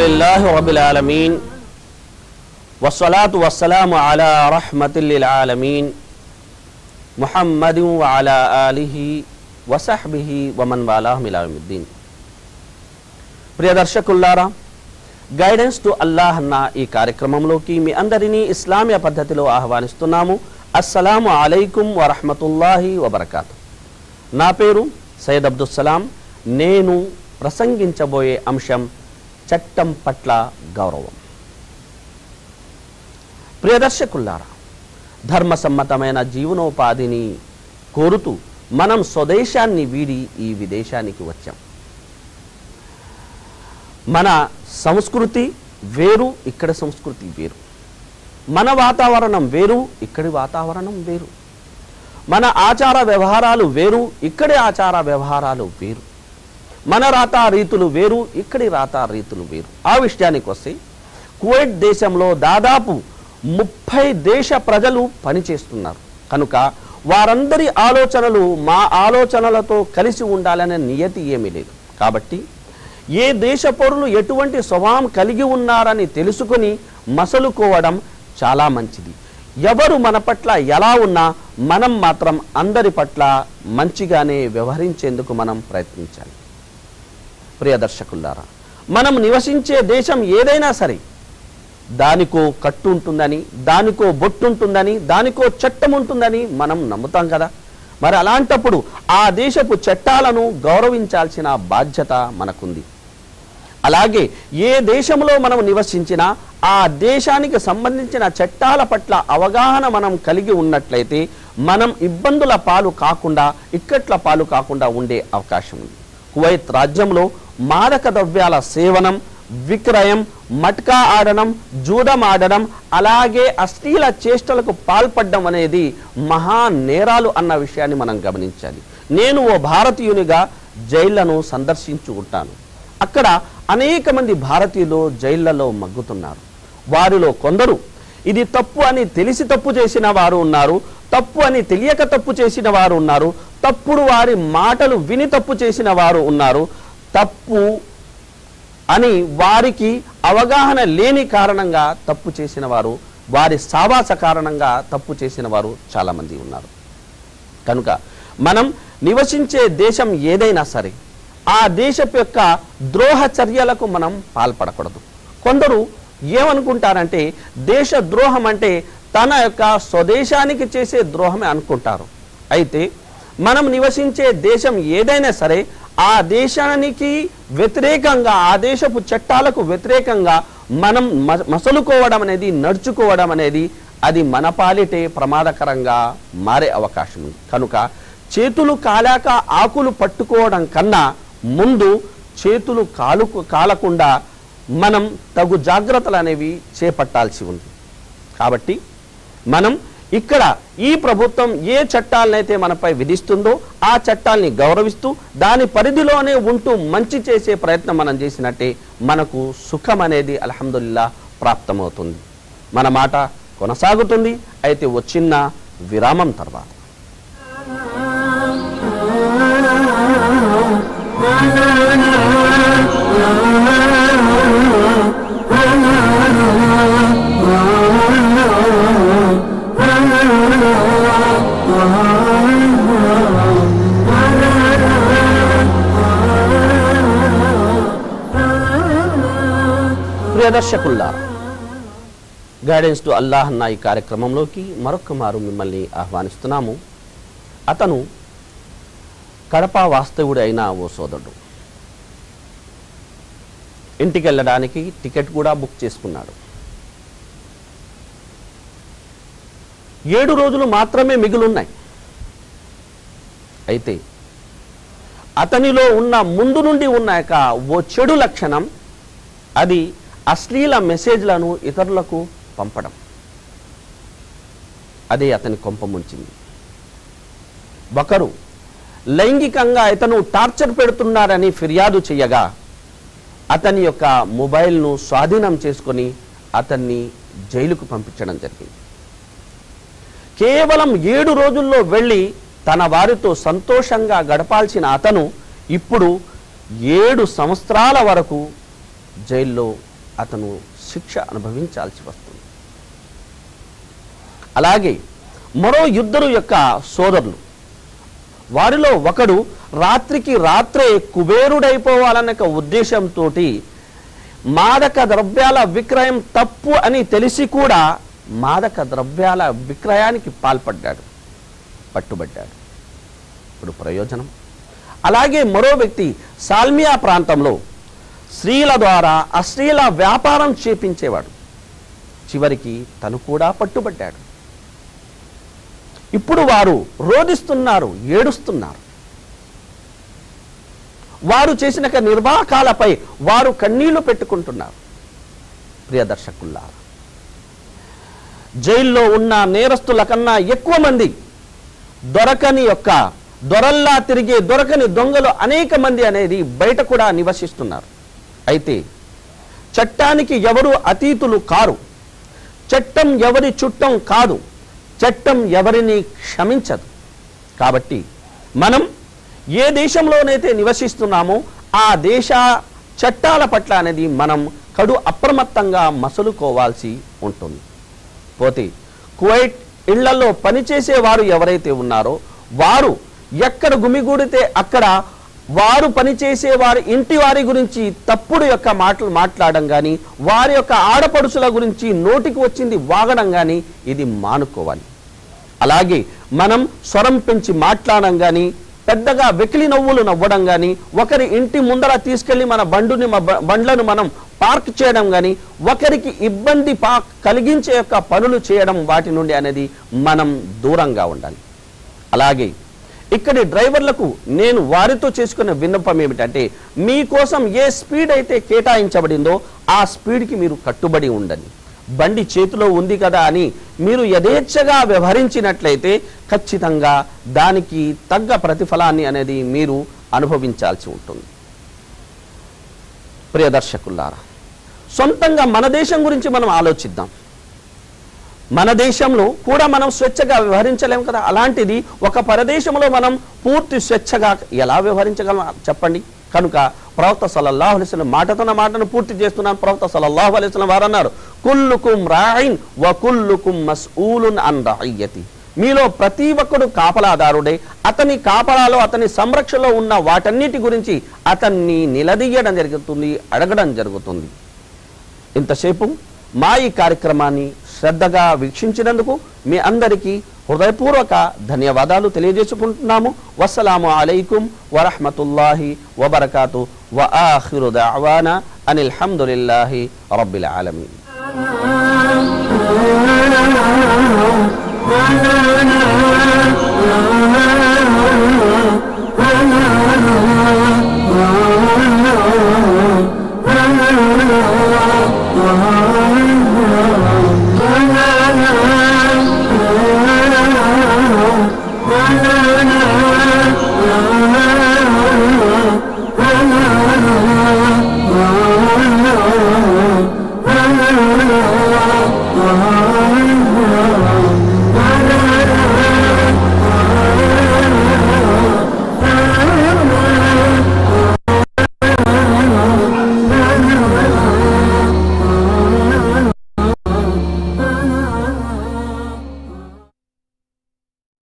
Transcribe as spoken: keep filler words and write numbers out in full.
అల్హమ్దులిల్లాహి రబ్బిల్ ఆలమీన్ వస్సలాతు వస్సలాము అలా రహ్మతిల్ లిల్ ఆలమీన్ ముహమ్మదిన్ వ అలా ఆలిహి వ సహ్బిహి వ మన్ వాలాహు ఇలా యౌమిద్దీన్. ప్రియ దర్శకులారా, గైడెన్స్ టు అల్లాహ్ అన్న ఈ కార్యక్రమంలోకి మీ అందరినీ ఇస్లామీయ పద్ధతిలో ఆహ్వానిస్తున్నాము. అస్సలాము అలైకుం వరహ్మతుల్లాహి వబరకాతు. నా పేరు syedabdussalaam. నేను ప్రసంగించబోయే అంశం చట్టం పట్ల గౌరవం. ప్రియదర్శకులారా, ధర్మసమ్మతమైన జీవనోపాధిని కోరుతూ మనం స్వదేశాన్ని వీడి ఈ విదేశానికి వచ్చాం. మన సంస్కృతి వేరు, ఇక్కడ సంస్కృతి వేరు. మన వాతావరణం వేరు, ఇక్కడి వాతావరణం వేరు. మన ఆచార వ్యవహారాలు వేరు, ఇక్కడి ఆచార వ్యవహారాలు వేరు. మన రాతా రీతులు వేరు, ఇక్కడి రాతా రీతులు వేరు. ఆ విషయానికి వస్తే కువైట్ దేశంలో దాదాపు ముప్పై దేశ ప్రజలు పనిచేస్తున్నారు. కనుక వారందరి ఆలోచనలు మా ఆలోచనలతో కలిసి ఉండాలనే నియతి ఏమీ లేదు. కాబట్టి ఏ దేశ పౌరులు ఎటువంటి స్వభావం కలిగి ఉన్నారని తెలుసుకొని మసలుకోవడం చాలా మంచిది. ఎవరు మన పట్ల ఎలా ఉన్నా మనం మాత్రం అందరి పట్ల మంచిగానే వ్యవహరించేందుకు మనం ప్రయత్నించాలి. ప్రియ దర్శకులారా, మనం నివసించే దేశం ఏదైనా సరే దానికో కట్టు ఉంటుందని, దానికో బొట్టు ఉంటుందని, దానికో చట్టం ఉంటుందని మనం నమ్ముతాం కదా. మరి అలాంటప్పుడు ఆ దేశపు చట్టాలను గౌరవించాల్సిన బాధ్యత మనకుంది. అలాగే ఏ దేశంలో మనం నివసించినా ఆ దేశానికి సంబంధించిన చట్టాల పట్ల అవగాహన మనం కలిగి ఉన్నట్లయితే మనం ఇబ్బందుల పాలు కాకుండా, ఇక్కట్ల పాలు కాకుండా ఉండే అవకాశం ఉంది. కువైత్ రాజ్యంలో మాదక ద్రవ్యాల సేవనం, విక్రయం, మట్కా ఆడడం, జూదం ఆడడం, అలాగే అశ్లీల చేష్టలకు పాల్పడడం అనేది మహా నేరాలు అన్న విషయాన్ని మనం గమనించాలి. నేను ఓ భారతీయునిగా జైళ్లను సందర్శించు ఉంటాను. అక్కడ అనేక మంది భారతీయులు జైళ్లలో మగ్గుతున్నారు. వారిలో కొందరు ఇది తప్పు అని తెలిసి తప్పు చేసిన వారు ఉన్నారు, తప్పు అని తెలియక తప్పు చేసిన వారు ఉన్నారు, తప్పుడు వారి మాటలు విని తప్పు చేసిన వారు ఉన్నారు, తప్పు అని వారికి అవగాహన లేని కారణంగా తప్పు చేసిన వారు, వారి సావాస కారణంగా తప్పు చేసిన వారు చాలామంది ఉన్నారు. కనుక మనం నివసించే దేశం ఏదైనా సరే ఆ దేశపు యొక్క ద్రోహ చర్యలకు మనం పాల్పడకూడదు. కొందరు ఏమనుకుంటారంటే దేశ ద్రోహం అంటే తన యొక్క స్వదేశానికి చేసే ద్రోహమే అనుకుంటారు. అయితే మనం నివసించే దేశం ఏదైనా సరే ఆ దేశానికి వ్యతిరేకంగా, ఆ దేశపు చట్టాలకు వ్యతిరేకంగా మనం మసలుకోవడం అనేది, నడుచుకోవడం అనేది అది మన పాలిటే ప్రమాదకరంగా మారే అవకాశం ఉంది. కనుక చేతులు కాలాక ఆకులు పట్టుకోవడం కన్నా ముందు చేతులు కాలు కాలకుండా మనం తగు జాగ్రత్తలు అనేవి చేపట్టాల్సి ఉంది. కాబట్టి మనం ఇక్కడ ఈ ప్రభుత్వం ఏ చట్టాలనైతే మనపై విధిస్తుందో ఆ చట్టాలని గౌరవిస్తూ దాని పరిధిలోనే ఉంటూ మంచి చేసే ప్రయత్నం మనం చేసినట్టే మనకు సుఖం అనేది అల్హమ్దులిల్లాహ్ ప్రాప్తమవుతుంది. మన మాట కొనసాగుతుంది. అయితే ఓ చిన్న విరామం తర్వాత. ప్రియదర్శకుల్లారా, గైడెన్స్ టు అల్లాహ్ అన్న ఈ కార్యక్రమంలోకి మరొక మారు మిమ్మల్ని ఆహ్వానిస్తున్నాము. అతను కడప వాస్తవుడు అయిన ఓ సోదరుడు ఇంటికి వెళ్ళడానికి టికెట్ కూడా బుక్ చేసుకున్నాడు. ఏడు రోజులు మాత్రమే మిగులున్నాయి. అయితే అతనిలో ఉన్న ముందు నుండి ఉన్న యొక్క ఓ చెడు లక్షణం, అది అశ్లీల మెసేజ్లను ఇతరులకు పంపడం. అదే అతని కొంప ముంచింది. ఒకరు లైంగికంగా ఇతను టార్చర్ పెడుతున్నారని ఫిర్యాదు చేయగా అతని యొక్క మొబైల్ను స్వాధీనం చేసుకొని అతన్ని జైలుకు పంపించడం జరిగింది. కేవలం ఏడు రోజుల్లో వెళ్ళి తన వారితో సంతోషంగా గడపాల్సిన అతను ఇప్పుడు ఏడు సంవత్సరాల వరకు జైల్లో అతను శిక్ష అనుభవించాల్సి వస్తుంది. అలాగే మరో యుద్ధరు యొక్క సోదరులు, వారిలో ఒకడు రాత్రికి రాత్రే కుబేరుడైపోవాలన్న ఉద్దేశంతో మాదక ద్రవ్యాల విక్రయం తప్పు అని తెలిసి కూడా మాదక ద్రవ్యాల విక్రయానికి పాల్పడ్డాడు, పట్టుబడ్డాడు. ఇప్పుడు ప్రయోజనం. అలాగే మరో వ్యక్తి సాల్మియా ప్రాంతంలో స్త్రీల ద్వారా అశ్లీల వ్యాపారం చేపించేవాడు. చివరికి తను కూడా పట్టుబడ్డాడు. ఇప్పుడు వారు రోధిస్తున్నారు, ఏడుస్తున్నారు. వారు చేసిన నిర్వాకాలపై వారు కన్నీళ్లు పెట్టుకుంటున్నారు. ప్రియ దర్శకుల్లారా, జైల్లో ఉన్న నేరస్తుల కన్నా ఎక్కువ మంది దొరకని యొక్క దొరల్లా తిరిగే దొరకని దొంగలు అనేక మంది అనేది బయట కూడా నివసిస్తున్నారు. అయితే చట్టానికి ఎవరు అతీతులు కారు. చట్టం ఎవరి చుట్టం కాదు. చట్టం ఎవరిని క్షమించదు. కాబట్టి మనం ఏ దేశంలోనైతే నివసిస్తున్నామో ఆ దేశ చట్టాల పట్ల అనేది మనం కడు అప్రమత్తంగా మసలుకోవాల్సి ఉంటుంది. పోతే కువైట్ ఇళ్లలో పనిచేసే వారు ఎవరైతే ఉన్నారో వారు ఎక్కడ గుమిగూడితే అక్కడ వారు పనిచేసే వారి ఇంటి వారి గురించి తప్పుడు యొక్క మాటలు మాట్లాడడం కానీ, వారి యొక్క ఆడపడుచుల గురించి నోటికి వచ్చింది వాగడం కానీ ఇది మానుకోవాలి. అలాగే మనం స్వరం పెంచి మాట్లాడడం కానీ, పెద్దగా వెకిలి నవ్వులు నవ్వడం కానీ, ఒకరి ఇంటి ముందర తీసుకెళ్లి మన బండుని బండ్లను మనం పార్క్ చేయడం కానీ, ఒకరికి ఇబ్బంది పా కలిగించే యొక్క పనులు చేయడం, వాటి నుండి అనేది మనం దూరంగా ఉండాలి. అలాగే ఇక్కడి డ్రైవర్లకు నేను వారితో చేసుకున్న విన్నపం ఏమిటంటే, మీకోసం ఏ స్పీడ్ అయితే కేటాయించబడిందో ఆ స్పీడ్కి మీరు కట్టుబడి ఉండండి. బండి చేతిలో ఉంది కదా అని మీరు యథేచ్ఛగా వ్యవహరించినట్లయితే ఖచ్చితంగా దానికి తగ్గ ప్రతిఫలాన్ని అనేది మీరు అనుభవించాల్సి ఉంటుంది. ప్రియ దర్శకులారా, సొంతంగా మన దేశం గురించి మనం ఆలోచిద్దాం. మన దేశంలో కూడా మనం స్వేచ్ఛగా వ్యవహరించలేము కదా. అలాంటిది ఒక పరదేశంలో మనం పూర్తి స్వేచ్ఛగా ఎలా వ్యవహరించగలం చెప్పండి. కనుక ప్రవక్త సల్లల్లాహు అలైహి వసల్లం మాటతోన మాటను పూర్తి చేస్తున్నాను. ప్రవక్త సల్లల్లాహు అలైహి వసల్లం వారు అన్నారు, కుల్లుకుం రాయిన్ వ కుల్లుకుం మస్ఊలున్ అన్ రఇయ్యతి. మీలో ప్రతి ఒక్కడు కాపలాదారుడే. అతని కాపలాలో అతని సంరక్షణలో ఉన్న వాటన్నిటి గురించి అతన్ని నిలదీయడం జరుగుతుంది, అడగడం జరుగుతుంది. ఇంతసేపు మా ఈ కార్యక్రమాన్ని శ్రద్ధగా వీక్షించినందుకు మీ అందరికీ హృదయపూర్వక ధన్యవాదాలు తెలియజేసుకుంటున్నాము. వస్సలాము అలైకుం వరహ్మతుల్లాహి వబరకాతు వ ఆఖిరు దఅవానా అనిల్ హమ్దులిల్లాహి రబ్బిల్ ఆలమీన్.